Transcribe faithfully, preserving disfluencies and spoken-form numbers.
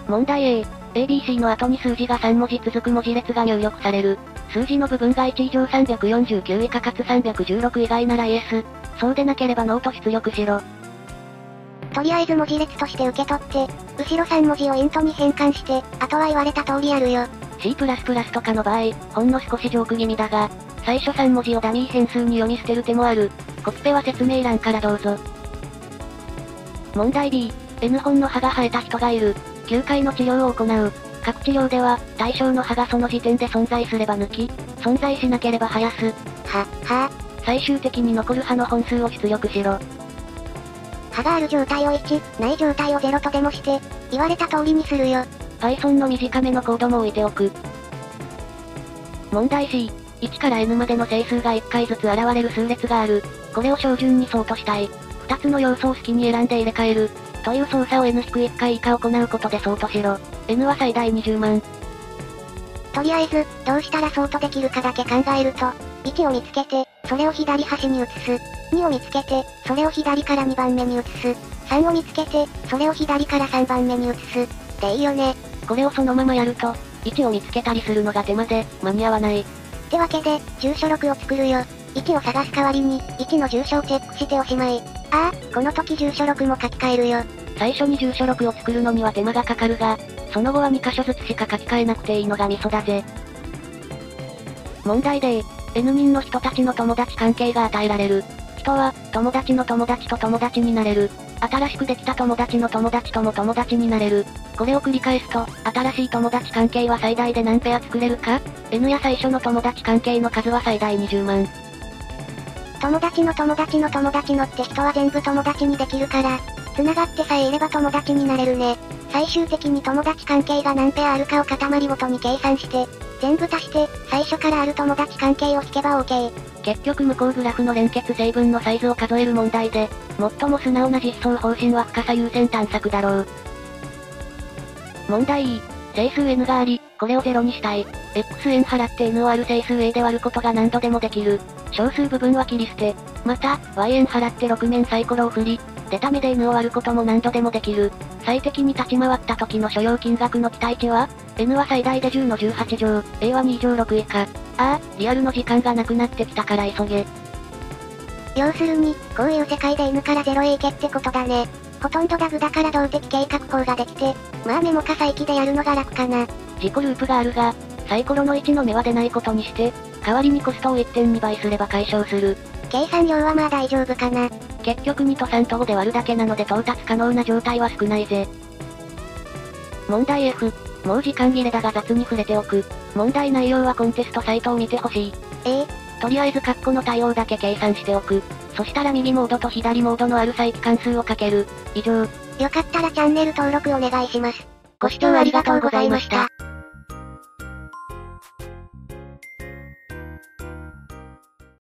問題 A、エービーシー の後に数字がさん文字続く文字列が入力される。数字の部分がいち以上さんびゃくよんじゅうきゅう以下かつさんびゃくじゅうろく以外ならイエス。そうでなければノーと出力しろ。 とりあえず文字列として受け取って、後ろさん文字をイントに変換して、あとは言われた通りやるよ。 シープラスプラス とかの場合、ほんの少しジョーク気味だが、最初さん文字をダミー変数に読み捨てる手もある。コピペは説明欄からどうぞ。問題 B、N 本の歯が生えた人がいる。きゅうかいの治療を行う。各治療では、対象の歯がその時点で存在すれば抜き、存在しなければ生やす。 は、は最終的に残る歯の本数を出力しろ。 歯がある状態をいち、ない状態をゼロとでもして、言われた通りにするよ。 Python の短めのコードも置いておく。問題 C、いちから N までの整数がいっかいずつ現れる数列がある。これを小順にソートしたい。ふたつの要素を好きに選んで入れ替える。という操作を エヌいっかい以下行うことでソートしろ。N は最大にじゅうまん。 とりあえず、どうしたらソートできるかだけ考えると、いちを見つけて、それを左端に移す。にを見つけて、それを左からにばんめに移す。さんを見つけて、それを左からさんばんめに移す。でいいよね。 これをそのままやると、いちを見つけたりするのが手間で、間に合わない。 ってわけで、住所録を作るよ。いちを探す代わりに、いちの住所をチェックしておしまい。ああ、この時住所録も書き換えるよ。 最初に住所録を作るのには手間がかかるが、その後はに箇所ずつしか書き換えなくていいのがミソだぜ。問題 D、N 人の人たちの友達関係が与えられる。人は、友達の友達と友達になれる。新しくできた友達の友達とも友達になれる。これを繰り返すと、新しい友達関係は最大で何ペア作れるか？ N や最初の友達関係の数は最大にじゅうまん。 友達の友達の友達のって人は全部友達にできるから、繋がってさえいれば友達になれるね。最終的に友達関係が何ペアあるかを塊ごとに計算して、全部足して、最初からある友達関係を引けば OK。 結局向こうグラフの連結成分のサイズを数える問題で、最も素直な実装方針は深さ優先探索だろう。問題 E、整数 N があり、これをゼロにしたい。エックスエヌ 払って N をある整数 A で割ることが何度でもできる。小数部分は切り捨て。また、ワイエヌ 払ってろく面サイコロを振り、出た目で N を割ることも何度でもできる。最適に立ち回った時の所要金額の期待値は ?N は最大でじゅうのじゅうはち乗、A はに以上ろく以下。ああ、リアルの時間がなくなってきたから急げ。 要するに、こういう世界で N からゼロへ行けってことだね。ほとんどダグだから動的計画項ができて、まあメモか再起でやるのが楽かな。 自己ループがあるが、サイコロのいちの目は出ないことにして、代わりにコストを いってんに 倍すれば解消する。 計算量はまあ大丈夫かな。 結局にとさんとごで割るだけなので到達可能な状態は少ないぜ。問題 F、もう時間切れだが雑に触れておく。問題内容はコンテストサイトを見てほしい。 ええとりあえずカッコの対応だけ計算しておく。そしたら右モードと左モードのある再帰関数をかける。以上。 よかったらチャンネル登録お願いします。 ご視聴ありがとうございました。